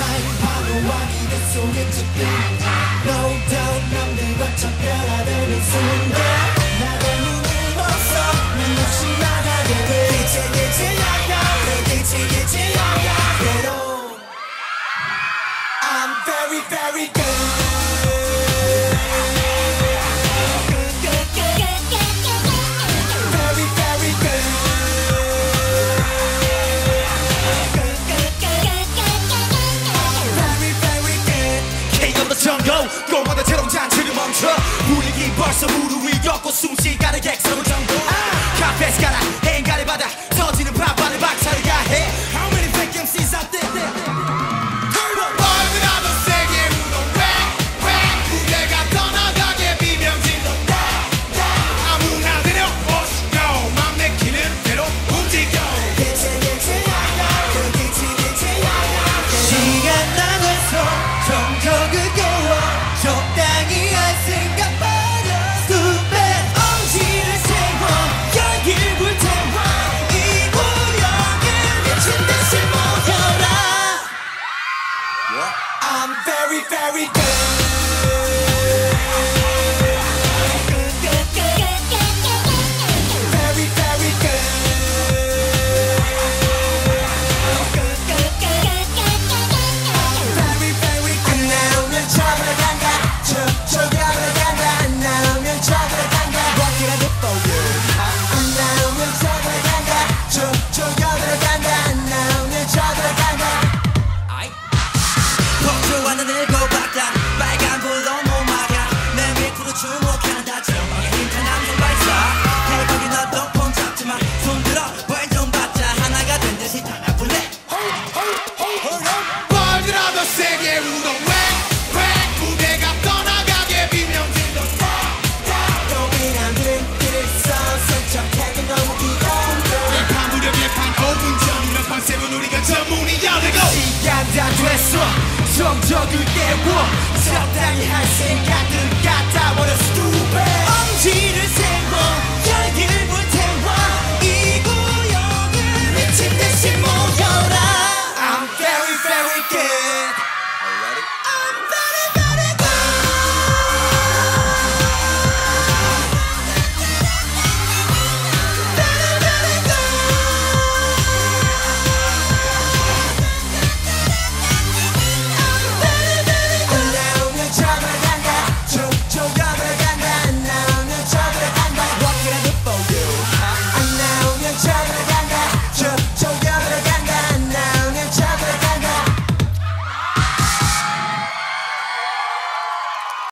꼬마다 새로운 잔치를 멈춰 분위기 벌써 무릎 위 걷고 숨쉬가는 객석은 정보 카페에서 가라 행가를 받아 터지는 밥반을 박차를 야해 How many fake MCs out there? 벌들아도 세게 울어 웽 무대가 떠나가게 비명질러 아무나 내려 오시고 맘 내키는 대로 움직여 시간 나가서 정적을 깨워 적당히 할 생각 버려 숲에 엄지를 세워 열기를 불태워 이 구역을 미친 듯이 모여라 I'm very very good 시간 다 됐어 정적을 깨워 적당히 할 생각들 갖다 버려 stupid 엄지를 세워 열기를 불태워 이 구역을 미친 듯이 모여라 I'm very very good